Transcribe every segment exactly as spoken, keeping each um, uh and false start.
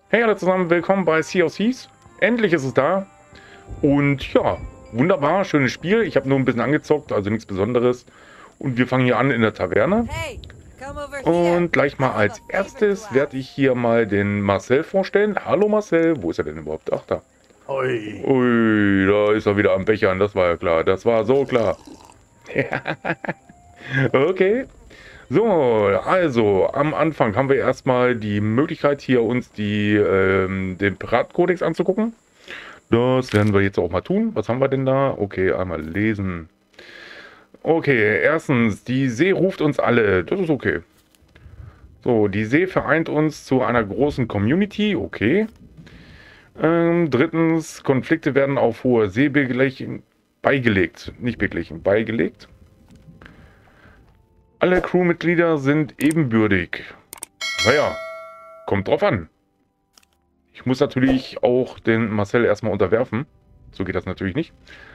Hey alle zusammen, willkommen bei Sea of Thieves. Endlich ist es da. Und ja, wunderbar, schönes Spiel. Ich habe nur ein bisschen angezockt, also nichts Besonderes. Und wir fangen hier an in der Taverne. Und gleich mal als erstes werde ich hier mal den Marcel vorstellen. Hallo Marcel, wo ist er denn überhaupt? Ach, da. Ui. Ui, da ist er wieder am Bechern, das war ja klar. Das war so klar. Okay. So, also am Anfang haben wir erstmal die Möglichkeit, hier uns die, ähm, den Piratenkodex anzugucken. Das werden wir jetzt auch mal tun. Was haben wir denn da? Okay, einmal lesen. Okay, erstens, die See ruft uns alle. Das ist okay. So, die See vereint uns zu einer großen Community. Okay. Ähm, drittens, Konflikte werden auf hoher See beglichen, beigelegt. Nicht beglichen, beigelegt. Alle Crewmitglieder sind ebenbürtig. Naja, kommt drauf an. Ich muss natürlich auch den Marcel erstmal unterwerfen. So geht das natürlich nicht.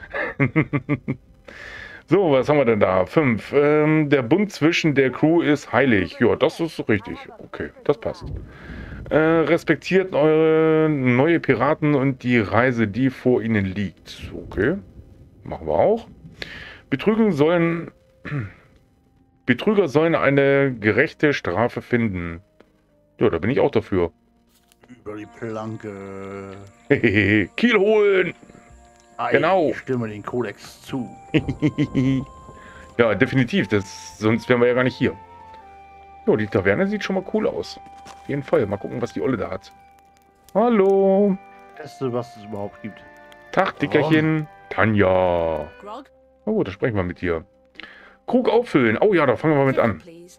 So, was haben wir denn da? Fünf. Ähm, der Bund zwischen der Crew ist heilig. Ja, das ist richtig. Okay, das passt. Äh, respektiert eure neue Piraten und die Reise, die vor ihnen liegt. Okay, machen wir auch. Betrügen sollen... Betrüger sollen eine gerechte Strafe finden. Ja, da bin ich auch dafür. Über die Planke. Hehehe, Kiel holen! Ei, Genau. Ich stimme den Kodex zu. Ja, definitiv. Das, sonst wären wir ja gar nicht hier. Jo, die Taverne sieht schon mal cool aus. Auf jeden Fall. Mal gucken, was die Olle da hat. Hallo. Beste, was es überhaupt gibt. Tag, Dickerchen. Tanja. Oh, da sprechen wir mit dir. Krug auffüllen. Oh ja, da fangen wir mal mit an.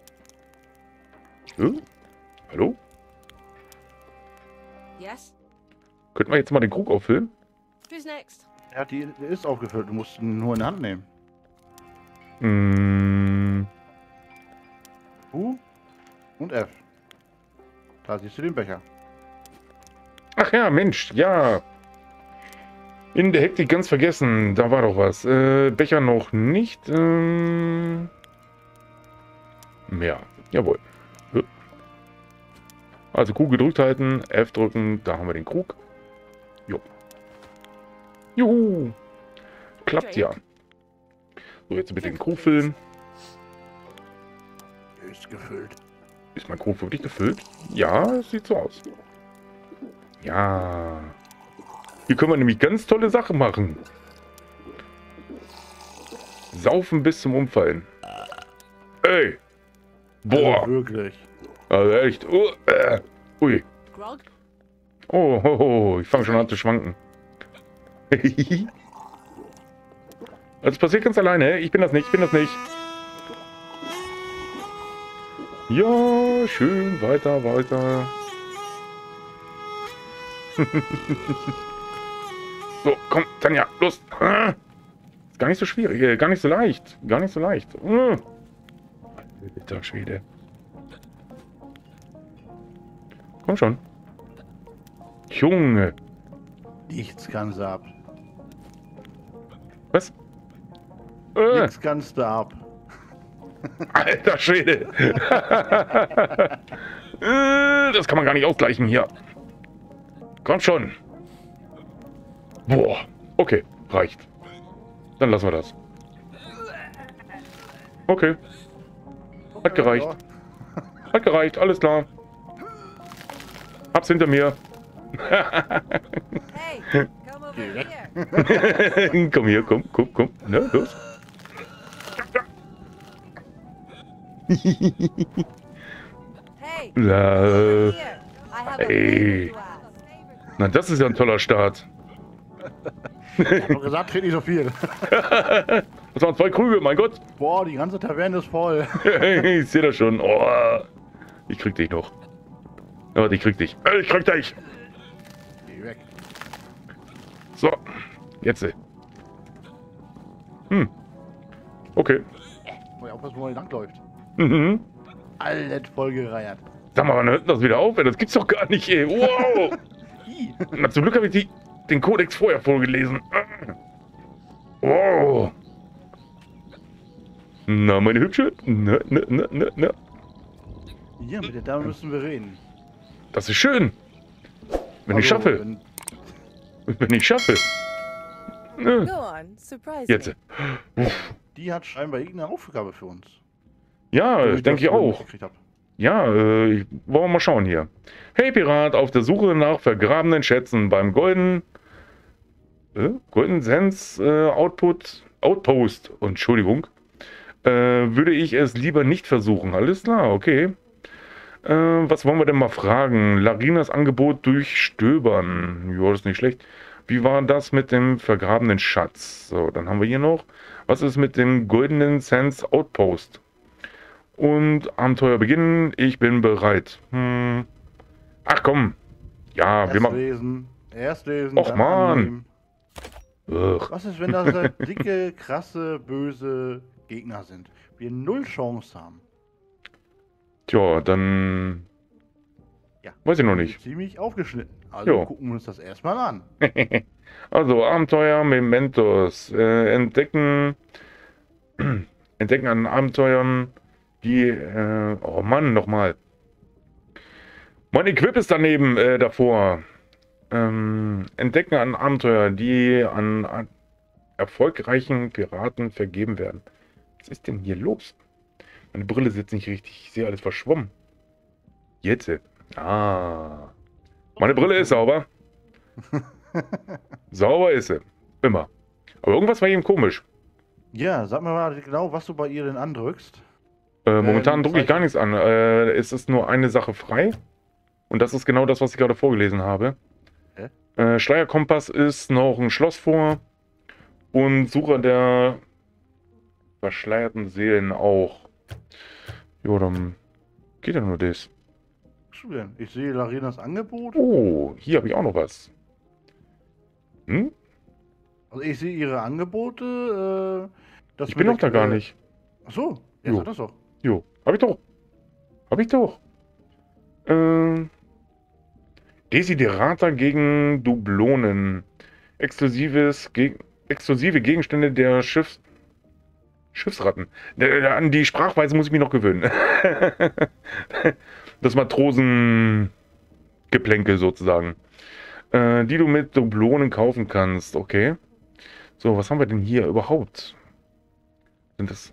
Hm? Hallo? Könnten wir jetzt mal den Krug auffüllen? Ja, die, der ist aufgefüllt. Du musst ihn nur in die Hand nehmen. Hm. U und F. Da siehst du den Becher. Ach ja, Mensch, ja. In der Hektik ganz vergessen. Da war doch was. Äh, Becher noch nicht. Ähm... Ja, jawohl. Also Q gedrückt halten, F drücken, da haben wir den Krug. Jo. Juhu. Klappt ja. So, jetzt bitte den Krug füllen. Ist gefüllt. Ist mein Krug wirklich gefüllt? Ja, es sieht so aus. Ja. Hier können wir nämlich ganz tolle Sachen machen. Saufen bis zum Umfallen. Ey. Boah. Also wirklich. Also echt. Uh, äh. Ui. Oh, ho, ho. Ich fange schon an zu schwanken. Das passiert ganz alleine. Ich bin das nicht. Ich bin das nicht. Ja, schön. Weiter, weiter. So, komm, Tanja, los. Ist gar nicht so schwierig, gar nicht so leicht. Gar nicht so leicht. Alter Schwede. Komm schon. Junge. Nichts kannst du ab. Was? Äh, Nichts kannst du ab. Alter Schwede. Äh, das kann man gar nicht ausgleichen hier. Komm schon. Boah, okay, reicht. Dann lassen wir das. Okay. Hat gereicht. Hat gereicht, alles klar. Hab's hinter mir. Komm hier, komm, komm, komm. Na, los. La, ey. Na, das ist ja ein toller Start. Ich hab doch gesagt, trete nicht so viel. Das waren zwei Krüge, mein Gott. Boah, die ganze Taverne ist voll. Ich sehe das schon. Oh, ich krieg dich noch. Aber ich krieg dich. Ich krieg dich. Geh weg. So, jetzt. Hm. Okay. Muss ich aufpassen, wo er langläuft. Mhm. Alles voll gereiert. Sag mal, wann hört das wieder auf? Das gibt's doch gar nicht, ey. Wow. Na, zum Glück habe ich die, den Kodex vorher vorgelesen. Wow. Na, meine Hübsche. Na, na, na, na, na. Ja, mit der Dame müssen wir reden. Das ist schön. Wenn ich Also, schaffe. wenn- Wenn ich schaffe. Ne, Go on, surprise jetzt. me. Uff. Die hat scheinbar irgendeine Aufgabe für uns. Ja, So wie denke ich das vorhin auch. mitgekriegt hab. Ja, äh, ich- wollen wir mal schauen hier. Hey Pirat, auf der Suche nach vergrabenen Schätzen beim Golden... Äh, Golden Sense äh, Output... Outpost, Entschuldigung. Äh, würde ich es lieber nicht versuchen. Alles klar, okay. Äh, was wollen wir denn mal fragen? Larinas Angebot durchstöbern. Ja, das ist nicht schlecht. Wie war das mit dem vergrabenen Schatz? So, dann haben wir hier noch. Was ist mit dem Golden Sense Outpost? Und Abenteuer beginnen. Ich bin bereit. Hm. Ach komm. Ja, wir Erst machen. lesen, erst lesen, Och, dann Mann. annehmen. Ugh. Was ist, wenn das so dicke, krasse, böse Gegner sind? Wir null Chance haben. Tja, dann. Ja. Weiß ich noch nicht. Ziemlich aufgeschnitten. Also Jo. gucken wir uns das erstmal an. Also, Abenteuer, Mementos. Äh, entdecken. Entdecken an Abenteuern, die. Äh, oh Mann, nochmal. Mein Equip ist daneben, äh, davor. Ähm, entdecken an Abenteuer, die an, an erfolgreichen Piraten vergeben werden. Was ist denn hier los? Meine Brille sitzt nicht richtig. Ich sehe alles verschwommen. Jetzt. Ah. Meine Brille ist sauber. Sauber ist sie. Immer. Aber irgendwas war eben komisch. Ja, sag mir mal genau, was du bei ihr denn andrückst. Äh, momentan Ähm, drücke ich gar nichts an. Äh, es ist nur eine Sache frei. Und das ist genau das, was ich gerade vorgelesen habe. Hä? Äh, Schleierkompass ist noch ein Schloss vor. Und Sucher der verschleierten Seelen auch. Jo, dann geht ja nur das. Was du denn? Ich sehe Larinas Angebot. Oh, hier habe ich auch noch was. Hm? Also ich sehe ihre Angebote. Äh, das Ich bin mit noch da der- gar nicht. Ach so, ja, Jo. sag das doch. Jo, hab ich doch. Hab ich doch. Ähm. Desiderata gegen Dublonen. Exklusives Geg exklusive Gegenstände der Schiffs Schiffsratten. Der- der- An die Sprachweise muss ich mich noch gewöhnen. Das Matrosengeplänkel sozusagen. Äh, die du mit Dublonen kaufen kannst. Okay. So, was haben wir denn hier überhaupt? Sind das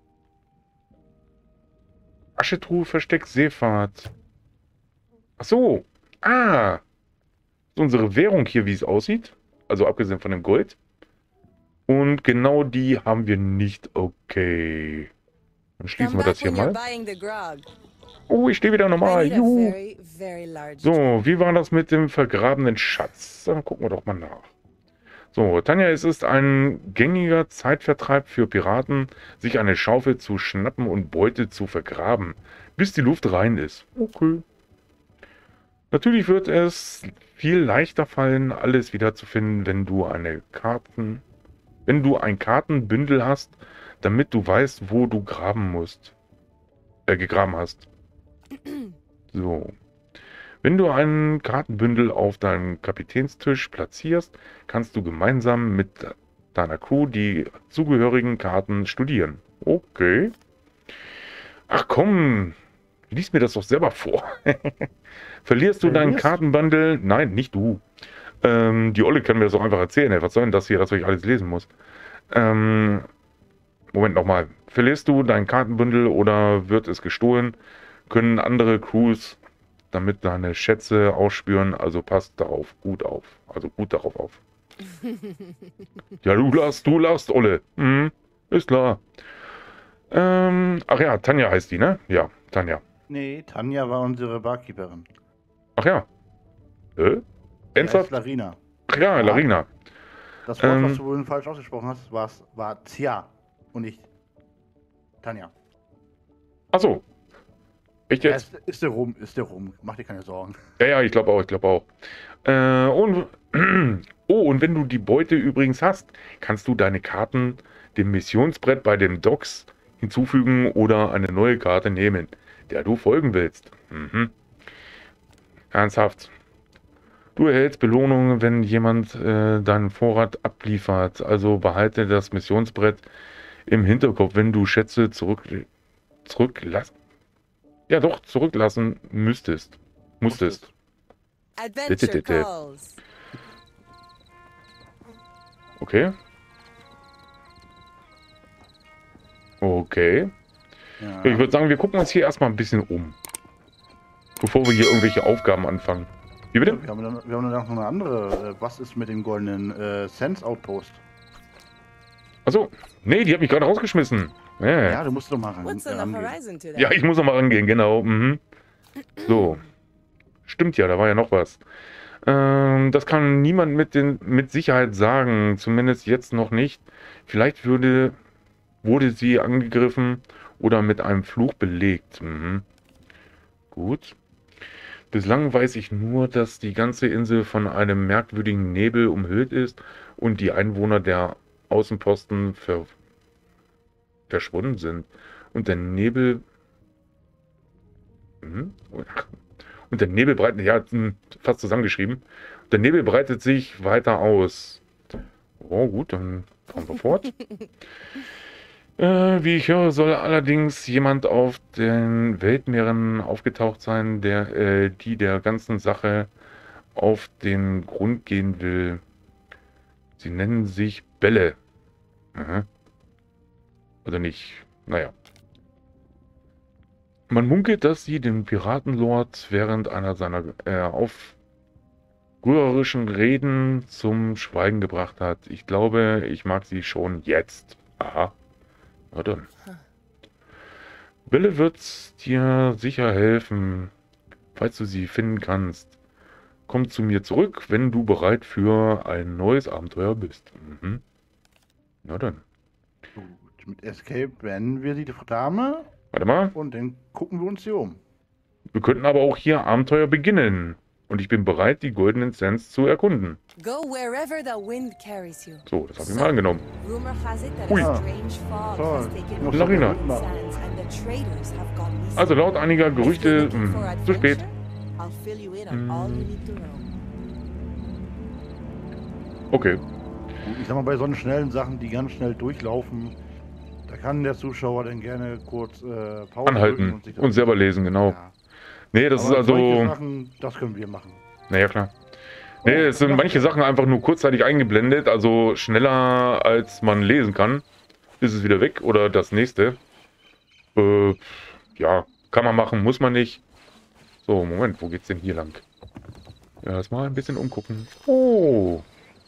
Aschetruhe, Versteck, Seefahrt. Ach so. Ah. Das ist unsere Währung hier, wie es aussieht. Also abgesehen von dem Gold. Und genau die haben wir nicht. Okay. Dann schließen wir Come das back hier when you're mal. buying the grog. Oh, ich stehe wieder I normal. need a Juhu. very, very large So, wie war das mit dem vergrabenen Schatz? Dann gucken wir doch mal nach. So, Tanja, es ist ein gängiger Zeitvertreib für Piraten, sich eine Schaufel zu schnappen und Beute zu vergraben, bis die Luft rein ist. Okay. Natürlich wird es viel leichter fallen, alles wieder zu finden, wenn du eine Karten, wenn du ein Kartenbündel hast, damit du weißt, wo du graben musst. Äh, gegraben hast. So. Wenn du ein Kartenbündel auf deinem Kapitänstisch platzierst, kannst du gemeinsam mit deiner Crew die zugehörigen Karten studieren. Okay. Ach komm, lies mir das doch selber vor. Verlierst du Wer deinen liest? Kartenbündel? Nein, nicht du. Ähm, die Olle kann mir das auch einfach erzählen. Ey. Was soll denn das hier, dass ich alles lesen muss? Ähm, Moment nochmal. Verlierst du dein Kartenbündel oder wird es gestohlen, können andere Crews damit deine Schätze ausspüren, also passt darauf gut auf. Also gut darauf auf. Ja, du lachst, du lachst, Olle. Mhm, ist klar. Ähm, ach ja, Tanja heißt die, ne? Ja, Tanja. Nee, Tanja war unsere Barkeeperin. Ach ja. Äh? Die heißt Ernsthaft? Larina. Ach ja, Ja. Larina. Das Wort, Ähm. was du wohl falsch ausgesprochen hast, war, war Tja und nicht Tanja. Ach so. Echt Ja, jetzt? ist, ist der rum, ist der rum. Mach dir keine Sorgen. Ja, ja, ich glaube auch, ich glaube auch. Äh, und, oh, und wenn du die Beute übrigens hast, kannst du deine Karten dem Missionsbrett bei den Docks hinzufügen oder eine neue Karte nehmen, der du folgen willst. Mhm. Ernsthaft. Du erhältst Belohnungen, wenn jemand äh, deinen Vorrat abliefert. Also behalte das Missionsbrett im Hinterkopf, wenn du Schätze zurück, zurücklassen. Ja, doch, zurücklassen müsstest. Musstest. Adventure calls. Okay. Okay. Ja. Ich würde sagen, wir gucken uns hier erstmal ein bisschen um. Bevor wir hier irgendwelche Aufgaben anfangen. Wie bitte? Wir haben, dann, wir haben dann noch eine andere. Äh, Was ist mit dem goldenen äh, Sense Outpost? Achso. Nee, die hat mich gerade rausgeschmissen. Ja, Ja, du musst doch mal ran. What's äh, on the rangehen. horizon today? ja, ich muss noch mal rangehen, genau. Mhm. So. Stimmt ja, da war ja noch was. Ähm, das kann niemand mit, den, mit Sicherheit sagen. Zumindest jetzt noch nicht. Vielleicht würde, wurde sie angegriffen oder mit einem Fluch belegt. Mhm. Gut. Bislang weiß ich nur, dass die ganze Insel von einem merkwürdigen Nebel umhüllt ist und die Einwohner der Außenposten ver verschwunden sind. Und der Nebel... Mhm. Und der Nebel breitet... Ja, fast zusammengeschrieben. Der Nebel breitet sich weiter aus. Oh, gut, dann fahren wir fort. Äh, wie ich höre, soll allerdings jemand auf den Weltmeeren aufgetaucht sein, der äh, die der ganzen Sache auf den Grund gehen will. Sie nennen sich Bälle. Aha. Also nicht, naja. Man munkelt, dass sie den Piratenlord während einer seiner äh, aufrührerischen Reden zum Schweigen gebracht hat. Ich glaube, ich mag sie schon jetzt. Aha. Na dann. Bälle wird dir sicher helfen, falls du sie finden kannst. Komm zu mir zurück, wenn du bereit für ein neues Abenteuer bist. Mhm. Na dann. Gut, mit Escape beenden wir die Dame Warte mal. und dann gucken wir uns hier um. Wir könnten aber auch hier Abenteuer beginnen. Und ich bin bereit, die goldenen Sands zu erkunden. Go wherever the wind carries you. So, das habe ich mal angenommen. Rumor has it that Ui. a strange fog Toll. has taken Noch over the Larina. sands and the traders have gone missing. Also laut einiger If you're Gerüchte, looking for mh, zu spät. adventure, I'll fill you in on all you need to know. Okay. Ich sag mal, bei so schnellen Sachen, die ganz schnell durchlaufen, da kann der Zuschauer dann gerne kurz äh, Pause drücken Anhalten und sich das und selber lesen, genau. Ja. Nee, das Aber ist solche also... Sachen, das können wir machen. Naja, klar. Nee, es sind manche Sachen einfach nur kurzzeitig eingeblendet, also schneller als man lesen kann, ist es wieder weg oder das nächste. Äh, ja, kann man machen, muss man nicht. So, Moment, wo geht's denn hier lang? Ja, lass mal ein bisschen umgucken. Oh.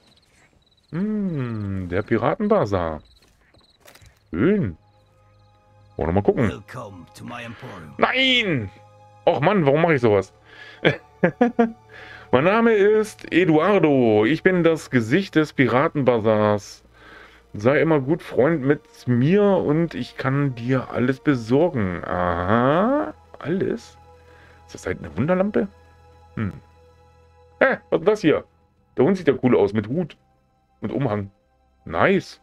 Hm, der Piratenbazar. Schön. Wollen wir mal gucken. Welcome to my emporium. Nein! Och Mann, warum mache ich sowas? Mein Name ist Eduardo. Ich bin das Gesicht des Piratenbazars. Sei immer gut Freund mit mir und ich kann dir alles besorgen. Aha. Alles? Ist das halt eine Wunderlampe? Hm. Hä, was ist das hier? Der Hund sieht ja cool aus mit Hut und Umhang. Nice.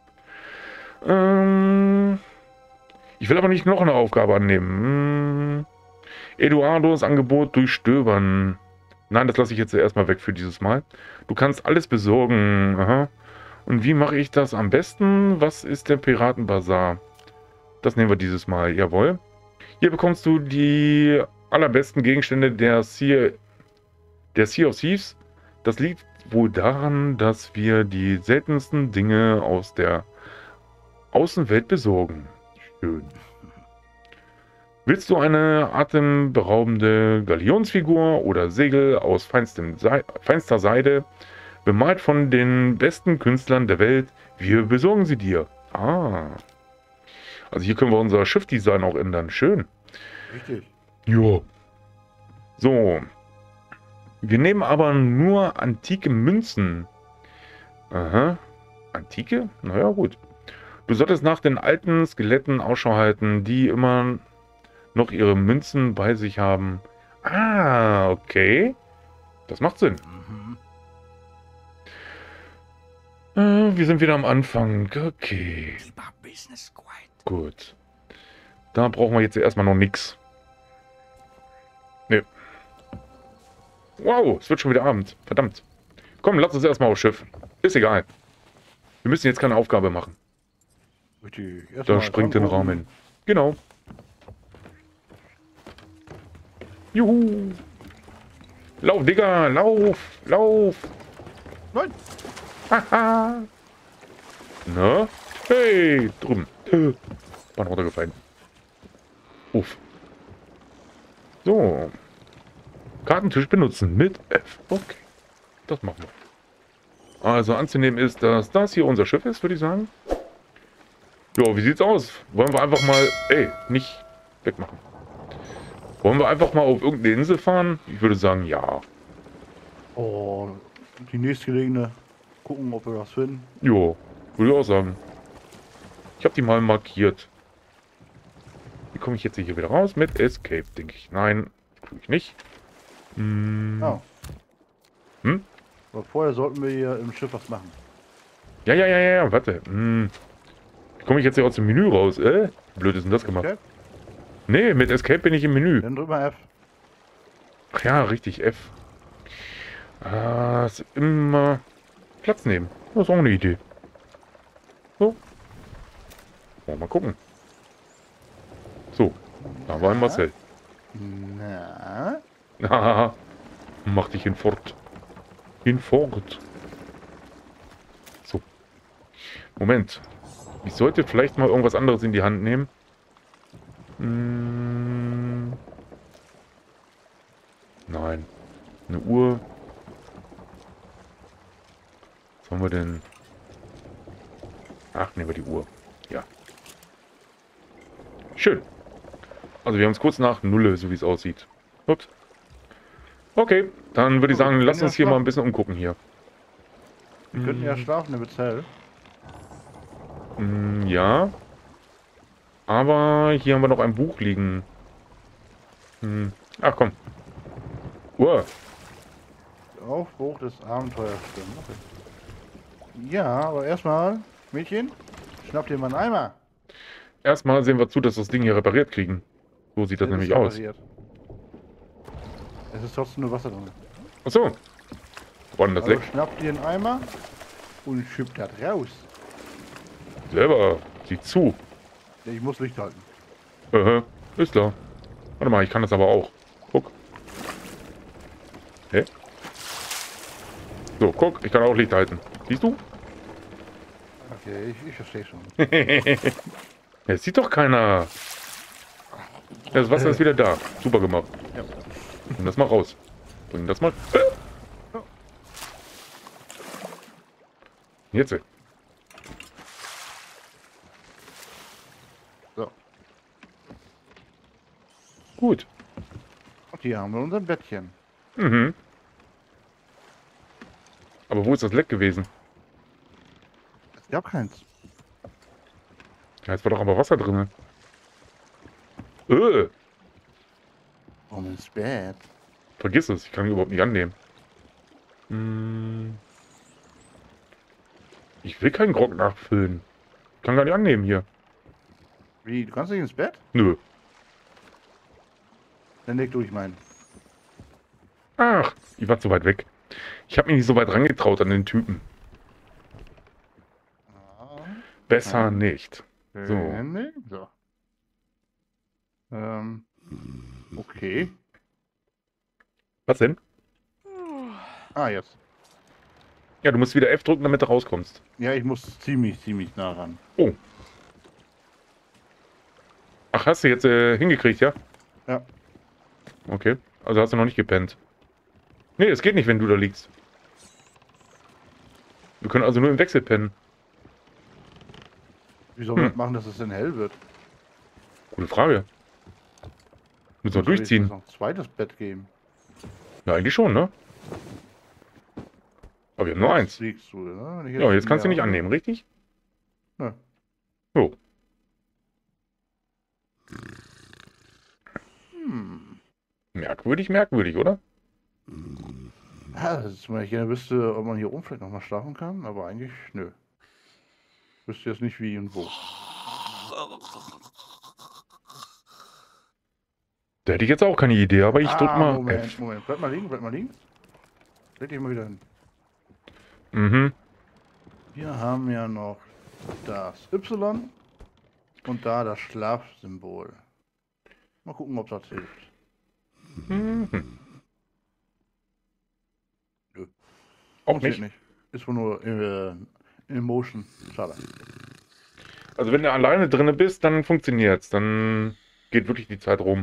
Ähm... Ich will aber nicht noch eine Aufgabe annehmen. Hm. Eduardos Angebot durchstöbern. Nein, das lasse ich jetzt erstmal weg für dieses Mal. Du kannst alles besorgen. Aha. Und wie mache ich das am besten? Was ist der Piratenbazar? Das nehmen wir dieses Mal. Jawohl. Hier bekommst du die allerbesten Gegenstände der Sea, der Sea of Thieves. Das liegt wohl daran, dass wir die seltensten Dinge aus der Außenwelt besorgen. Schön. Willst du eine atemberaubende Galionsfigur oder Segel aus feinstem Sei feinster Seide, bemalt von den besten Künstlern der Welt? Wir besorgen sie dir. Ah. Also hier können wir unser Schiffdesign auch ändern. Schön. Richtig. Jo. So. Wir nehmen aber nur antike Münzen. Aha. Antike? Naja, gut. Du solltest nach den alten Skeletten Ausschau halten, die immer noch ihre Münzen bei sich haben. Ah, okay. Das macht Sinn. Mhm. Äh, wir sind wieder am Anfang. Okay. Keep our business quiet. Gut. Da brauchen wir jetzt erstmal noch nichts. Ne. Wow, es wird schon wieder Abend. Verdammt. Komm, lass uns erstmal aufs Schiff. Ist egal. Wir müssen jetzt keine Aufgabe machen. Richtig. Erst Da mal springt den angucken. Raum hin. Genau. Juhu. Lauf, Digga, lauf, lauf. Nein! Haha. Na? Hey, drüben. Äh, Bahn runtergefallen. Uff. So. Kartentisch benutzen mit F. Okay. Das machen wir. Also anzunehmen ist, dass das hier unser Schiff ist, würde ich sagen. Ja, wie sieht's aus? Wollen wir einfach mal... Ey, nicht wegmachen. Wollen wir einfach mal auf irgendeine Insel fahren? Ich würde sagen, ja. Oh, die nächstgelegene. Gucken, ob wir was finden. Jo, würde ich auch sagen. Ich habe die mal markiert. Wie komme ich jetzt hier wieder raus? Mit Escape, denke ich. Nein, tue ich nicht. Hm. Oh. Hm? Aber vorher sollten wir hier im Schiff was machen. Ja, ja, ja, ja, warte. Hm. Wie komme ich jetzt hier aus dem Menü raus? Äh? Blöd ist denn das gemacht? Okay. Nee, mit Escape bin ich im Menü. Dann drück mal F. Ach ja, richtig, F. Ah, ist immer Platz nehmen. Das ist auch eine Idee. So. Wollen wir mal gucken. So, da war ein Marcel. Na? Haha, mach dich hinfort. Hinfort. So. Moment. Ich sollte vielleicht mal irgendwas anderes in die Hand nehmen. Hm. Nein. Eine Uhr. Was haben wir denn? Ach, nehmen wir die Uhr. Ja. Schön. Also wir haben es kurz nach Nulle, so wie es aussieht. Ups. Okay, dann würde ich sagen, lass uns hier mal ein bisschen umgucken hier. Wir könnten ja schlafen, dann wird's hell. Mm, ja. Aber hier haben wir noch ein Buch liegen. Hm. Ach komm. Uah. Aufbruch des Abenteuers stimmen. Okay. Ja, aber erstmal, Mädchen, schnapp dir mal einen Eimer. Erstmal sehen wir zu, dass wir das Ding hier repariert kriegen. So sieht das Der nämlich ist aus. repariert. Es ist trotzdem nur Wasser drin. Achso. War denn das Also weg? schnapp dir einen Eimer und schieb das raus. Selber. Sieh zu. Ja, ich muss Licht halten. Äh, ist klar. Warte mal, ich kann das aber auch. Guck. Hä? So, guck, ich kann auch Licht halten. Siehst du? Okay, ich, ich verstehe schon. Es sieht doch keiner. Ja, das Wasser ist wieder da. Super gemacht. Ja. Bring das mal raus. Bring das mal. Jetzt. So. Gut. Und hier haben wir unser Bettchen. Mhm. Aber wo ist das Leck gewesen? Es gab keins. Ja, jetzt war doch aber Wasser drin. Äh, Warum ins Bett? vergiss es, ich kann ihn überhaupt nicht annehmen. Hm. Ich will keinen Grog nachfüllen. Ich kann gar nicht annehmen hier. Wie, du kannst nicht ins Bett? Nö. Dann leg durch meinen. Ach, ich war zu weit weg. Ich habe mich nicht so weit rangetraut an den Typen. Besser Ja. nicht. So. Nee, so. Ähm. Okay. Was denn? Ah, jetzt. Ja, du musst wieder F drücken, damit du rauskommst. Ja, ich muss ziemlich, ziemlich nah ran. Oh. Ach, hast du jetzt äh, hingekriegt, ja? Ja. Okay. Also hast du noch nicht gepennt. Nee, es geht nicht, wenn du da liegst. Wir können also nur im Wechsel pennen. Wie soll man Hm. das machen, dass es denn hell wird? Gute Frage. Müssen wir Soll ich durchziehen. jetzt noch ein zweites Bett geben? Ja, eigentlich schon, ne? Aber wir haben nur eins. Liegst du, ja? Wenn ich Ja, jetzt kannst du mehr nicht habe. annehmen, richtig? Nö. So. Hm. Merkwürdig, merkwürdig, oder? Ja, das ist, wenn ich gerne wüsste, ob man hier oben vielleicht nochmal schlafen kann, aber eigentlich nö. Wüsste jetzt nicht wie und wo. Da hätte ich jetzt auch keine Idee, aber ich drück Ah, mal Moment, F. Moment. Bleib mal liegen, bleib mal liegen. Leg dich mal wieder hin. Mhm. Wir haben ja noch das Y und da das Schlafsymbol. Mal gucken, ob das hilft. Mhm. Auch Funktioniert nicht. Ist wohl nur äh, in Motion. Schade. Also wenn du alleine drinne bist, dann funktioniert's. Dann geht wirklich die Zeit rum.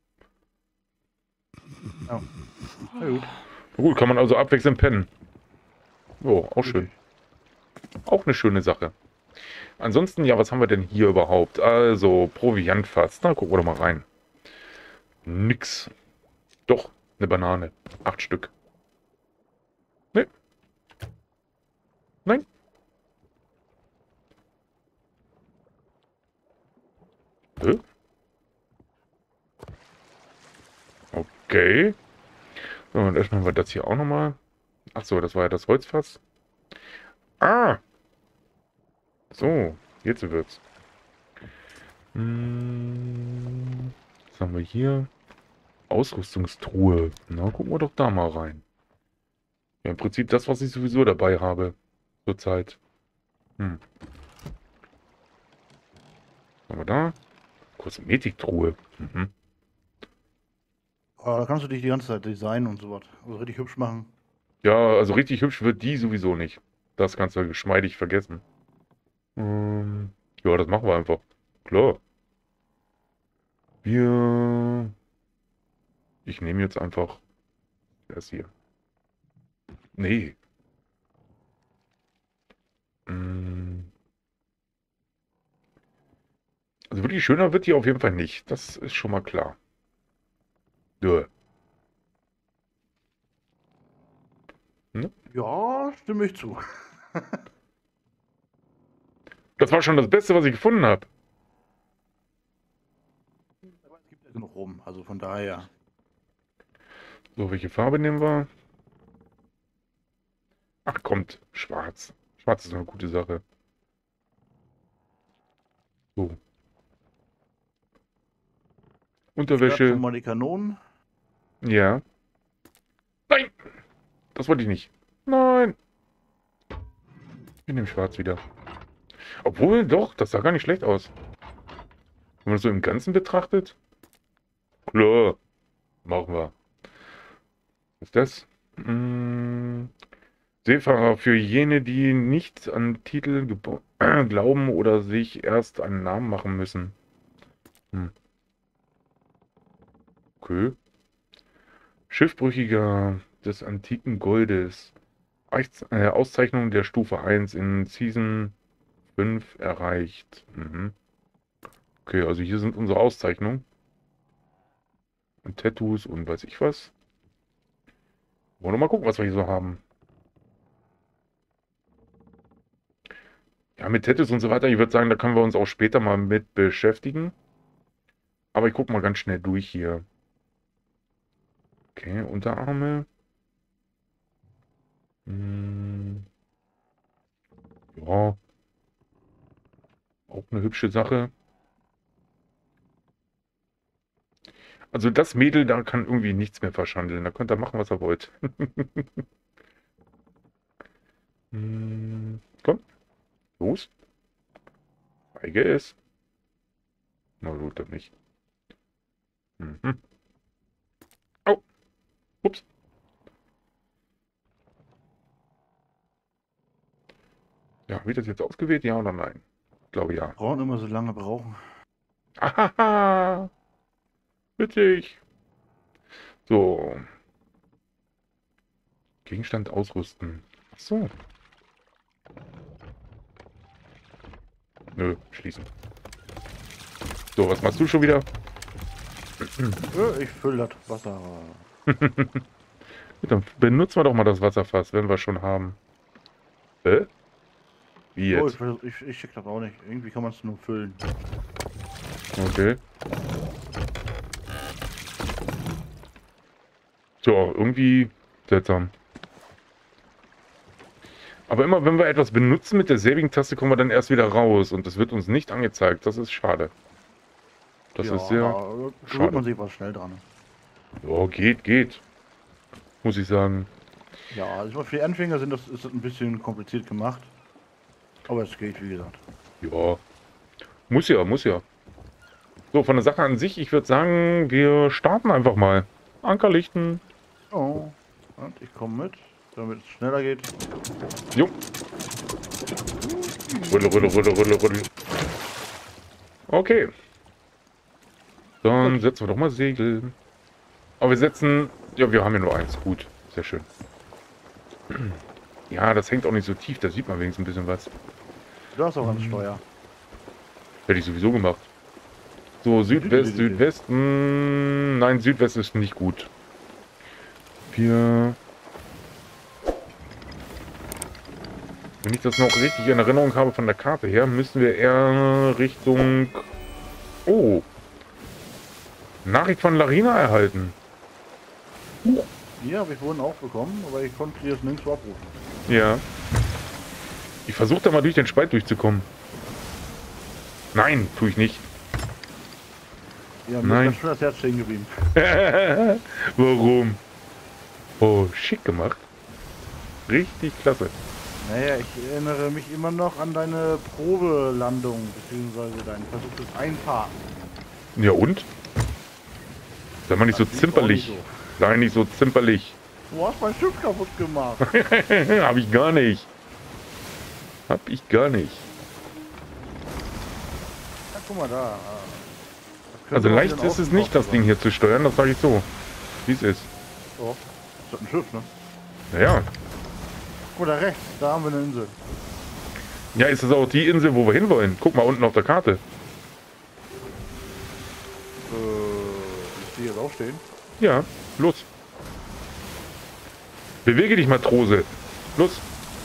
Ja. Na gut. Na gut, kann man also abwechselnd pennen. Jo, auch schön. Auch eine schöne Sache. Ansonsten, ja, was haben wir denn hier überhaupt? Also, Proviantfass. Na, gucken wir doch mal rein. Nix. Doch, eine Banane. Acht Stück. Ne. Nein. Hä? Okay. So, und öffnen wir das hier auch nochmal. Ach so, das war ja das Holzfass. Ah! So, jetzt wird's. Hm, was haben wir hier? Ausrüstungstruhe. Na, gucken wir doch da mal rein. Ja, im Prinzip das, was ich sowieso dabei habe. Zurzeit. Hm. Was haben wir da? Kosmetiktruhe. Mhm. Aber da kannst du dich die ganze Zeit designen und sowas. Also richtig hübsch machen. Ja, also richtig hübsch wird die sowieso nicht. Das kannst du geschmeidig vergessen. Ähm, ja, das machen wir einfach. Klar. Wir... Ich nehme jetzt einfach das hier. Nee. Mm. Also wirklich schöner wird die auf jeden Fall nicht. Das ist schon mal klar. Ja. Ne? Ja, stimme ich zu. Das war schon das Beste, was ich gefunden habe. Aber es gibt ja genug rum, also von daher. So, welche Farbe nehmen wir? Ach, kommt. Schwarz. Schwarz ist eine gute Sache. So. Unterwäsche. Schon mal die Kanonen. Ja. Nein! Das wollte ich nicht. Nein! Ich nehme schwarz wieder. Obwohl, doch, das sah gar nicht schlecht aus. Wenn man das so im Ganzen betrachtet. Klar. Machen wir. Was ist das? Hm. Seefahrer für jene, die nicht an Titel glauben oder sich erst einen Namen machen müssen. Hm. Okay. Schiffbrüchiger des antiken Goldes. Äh, Auszeichnung der Stufe eins in Season fünf erreicht. Mhm. Okay, also hier sind unsere Auszeichnungen. Und Tattoos und weiß ich was. Wollen wir mal gucken, was wir hier so haben. Ja, mit Tattoos und so weiter, ich würde sagen, da können wir uns auch später mal mit beschäftigen. Aber ich gucke mal ganz schnell durch hier. Okay, Unterarme. Hm. Ja. Auch eine hübsche Sache. Also das Mädel, da kann irgendwie nichts mehr verschandeln. Da könnt ihr machen, was ihr wollt. hm. Komm. Los. Zeige es. Na gut, dann nicht. Mhm. Au. Ups. Ja, wird das jetzt ausgewählt? Ja oder nein? Ich glaube ja. Frauen immer so lange brauchen. Ahaha. Witzig. So. Gegenstand ausrüsten. Ach so. Nö, schließen. So, was machst du schon wieder? Ja, ich fülle das Wasser. Dann benutzen wir doch mal das Wasserfass, wenn wir schon haben. Hä? Wie Oh, jetzt? ich, ich, ich check das auch nicht. Irgendwie kann man es nur füllen. Okay. So, irgendwie seltsam. Aber immer wenn wir etwas benutzen mit derselbigen Taste, kommen wir dann erst wieder raus. Und das wird uns nicht angezeigt. Das ist schade. Das ja, ist sehr da gewöhnt schade. man sich was schnell dran. Ja, geht, geht. Muss ich sagen. Ja, also für die Anfänger sind das, ist das ein bisschen kompliziert gemacht. Aber es geht, wie gesagt. Ja. Muss ja, muss ja. So, von der Sache an sich, ich würde sagen, wir starten einfach mal. Anker lichten. Oh, und ich komme mit. damit es schneller geht. Jo. Rülle, rülle, rülle, rülle, rülle. Okay. Dann setzen wir doch mal Segel. Aber wir setzen... Ja, wir haben ja nur eins. Gut. Sehr schön. Ja, das hängt auch nicht so tief. Da sieht man wenigstens ein bisschen was. Du hast auch ans Steuer. Hätte ich sowieso gemacht. So, Südwest, Südwest. Mh, nein, Südwest ist nicht gut. Wir... Wenn ich das noch richtig in Erinnerung habe von der Karte her, müssen wir eher Richtung... Oh! Nachricht von Larina erhalten. Die habe ich vorhin auch bekommen, aber ich konnte die jetzt nirgendwo abrufen. Ja. Ich versuche da mal durch den Spalt durchzukommen. Nein, tue ich nicht. Ja, mir Nein. ist ganz schön das Herz stehen geblieben. Warum? Oh, schick gemacht. Richtig klasse. Naja, ich erinnere mich immer noch an deine Probelandung, beziehungsweise dein versuchtes Einparken. Ja und? Sei mal nicht so Das lief auch zimperlich. nicht Sei nicht so zimperlich. so. Du hast mein Schiff kaputt gemacht. Hab ich gar nicht. Hab ich gar nicht. Ja, guck mal da. Das Also könnte auch leicht wieder ein ist es nicht, das Außenposten Ding hier zu steuern, das sage ich so. Wie es ist. sein. Oh, das ist ein Schiff, ne? Naja. Guck mal da rechts, da haben wir eine Insel. Ja, ist das auch die Insel, wo wir hinwollen? Guck mal unten auf der Karte. Äh, ist die jetzt auch stehen? Ja, los. Bewege dich, Matrose. Los.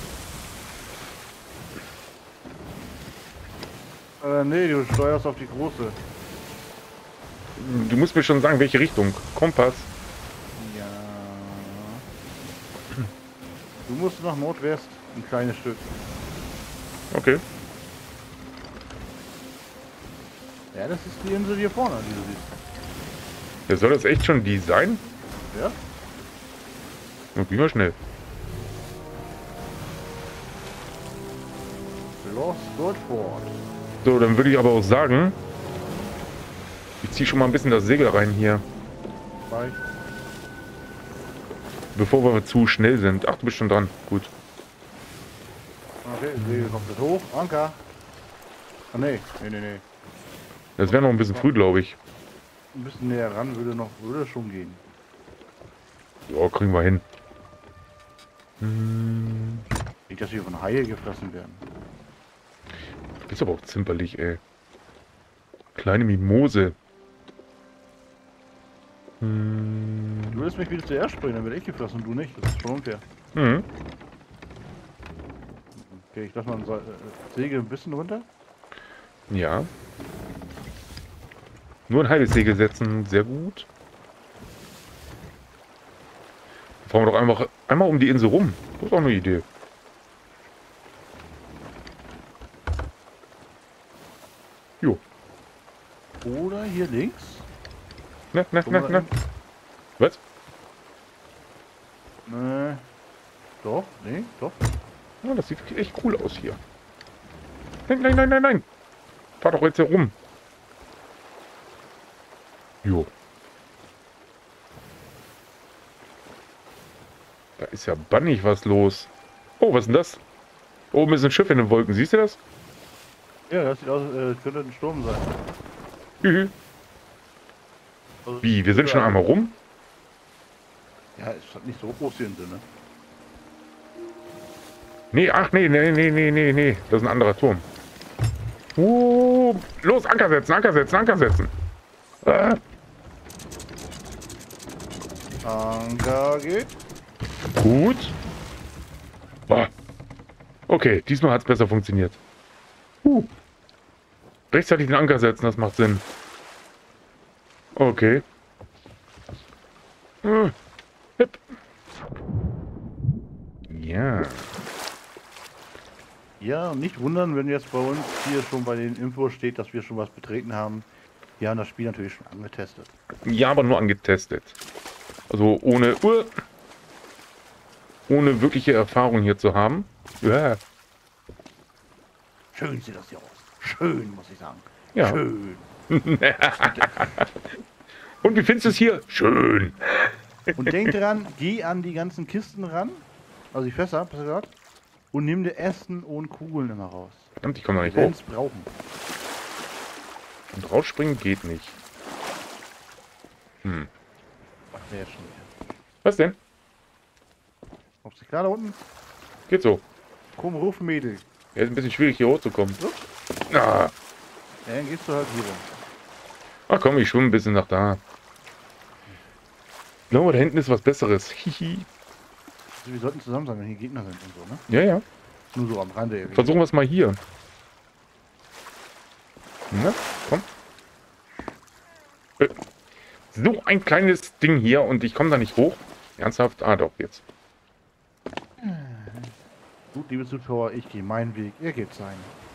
Äh, nee, du steuerst auf die große. Du musst mir schon sagen, welche Richtung. Kompass. Ja. Du musst nach Nordwest ein kleines Stück. Okay. Ja, das ist die Insel hier vorne, die du siehst. Ja, soll das echt schon die sein? Ja? Dann gehen wir schnell. Lost Goldford. So, dann würde ich aber auch sagen, ich ziehe schon mal ein bisschen das Segel rein hier, Bei. bevor wir zu schnell sind. Ach, du bist schon dran. Gut. Okay, Segel kommt jetzt hoch. Anker. Ah, nee, nee, nee, nee. Das wäre noch ein bisschen früh, glaube ich. Ein bisschen näher ran würde noch, würde schon gehen. Ja, kriegen wir hin. Hm, Nicht, dass wir von Haie gefressen werden. du bist aber auch zimperlich, ey. Kleine Mimose. Hm, Du willst mich wieder zuerst springen, dann werde ich gefressen und du nicht. Das ist schon unfair. hm. Okay, ich lasse mal ein Se- äh, Segel ein bisschen runter. Ja. Nur ein halbes Segel setzen, sehr gut. Fahren wir doch einfach einmal um die Insel rum. Das ist auch eine Idee. Jo. Oder hier links. Ne, ne, Guck ne, mal ne. Was? Nee. Doch, nee, doch. Ja, das sieht echt cool aus hier. Nein, nein, nein, nein, nein. Fahr doch jetzt hier rum. Jo. Da ist ja bannig was los. Oh, was ist denn das? Oben ist ein Schiff in den Wolken. Siehst du das? Ja, das sieht aus, äh, könnte ein Sturm sein. Hühü. Also, Wie? Wir sind schon ja, einmal rum? Ja, ist halt nicht so groß die Insel, ne? Nee, ach nee, nee, nee, nee, nee, nee. Das ist ein anderer Turm. Uh, los, Anker setzen, Anker setzen, Anker setzen. Äh, Anker geht. gut. Ah. Okay, diesmal hat es besser funktioniert. Uh. Rechtzeitig den Anker setzen, das macht Sinn. Okay. Äh, hip. Ja. Ja, und nicht wundern, wenn jetzt bei uns hier schon bei den Infos steht, dass wir schon was betreten haben. Wir haben das Spiel natürlich schon angetestet. Ja, aber nur angetestet. Also ohne uh, ohne wirkliche Erfahrung hier zu haben. Ja. Schön sieht das hier aus. Schön, muss ich sagen. Ja. Schön. Und wie findest du es hier? Schön. Und denk dran, geh an die ganzen Kisten ran Also die Fässer, besser gesagt. Und nimm dir Essen und Kugeln immer raus. Verdammt, ich komme da Wir nicht werden hoch. es brauchen. Und rausspringen geht nicht. Hm. Ach, der ist schon wieder. Was denn? Auf sich klar da unten? Geht so. Komm, ruf Mädel. Ja, ist ein bisschen schwierig hier hochzukommen. So? Ah. Ja, dann gehst du halt hier rum. Ach komm, ich schwimme ein bisschen nach da. No, da hinten ist was Besseres. Hihi. Also wir sollten zusammen sein, wenn hier Gegner sind und so, ne? Ja, ja. Nur so am Rande irgendwie. Versuchen wir es mal hier. Na, komm. Äh, So ein kleines Ding hier und ich komme da nicht hoch. Ernsthaft? Ah, doch, jetzt. Gut, liebe Zuschauer, ich gehe meinen Weg, er geht seinen.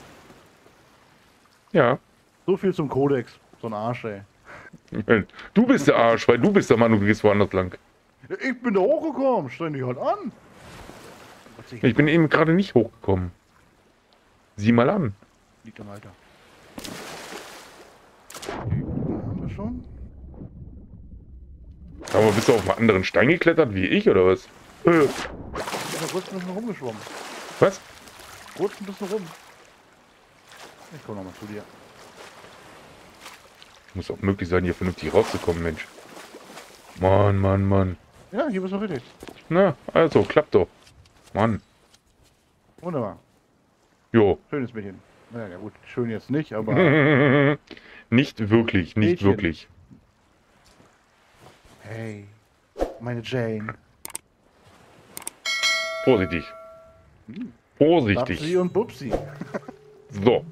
Ja. So viel zum Kodex. So ein Arsch, ey. Du bist der Arsch, weil du bist der Mann und du gehst woanders lang. Ich bin da hochgekommen, streng dich halt an. Was ich Ich bin eben gerade nicht hochgekommen. Sieh mal an. Liegt am Alter. Okay, haben wir schon? Aber bist du auf einen anderen Stein geklettert wie ich, oder was? Äh, Ich bin da kurz ein bisschen rumgeschwommen. was? Kurz ein bisschen rum. Ich komme nochmal zu dir. Muss auch möglich sein, hier vernünftig rauszukommen, Mensch. Mann, Mann, Mann. Ja, hier bist du richtig. Na, also, klappt doch. Mann. Wunderbar. Jo. Schönes Mädchen. Naja, ja gut, schön jetzt nicht, aber Nicht wirklich, nicht Mädchen. wirklich. hey, meine Jane. Vorsichtig. Hm. Vorsichtig. Babsi und Bubsi. So.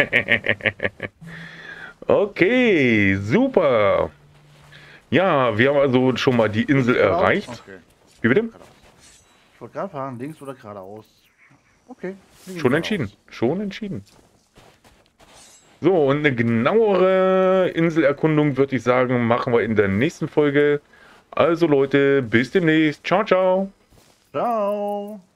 Okay, super. Ja, wir haben also schon mal die Insel Geradeaus? erreicht. Okay. Wie bitte? Geradeaus. Ich wollte gerade fahren, links oder geradeaus. Okay. wir gehen Schon geradeaus. entschieden. Schon entschieden. So, und eine genauere Inselerkundung, würde ich sagen, machen wir in der nächsten Folge. Also Leute, bis demnächst. Ciao, ciao. Ciao.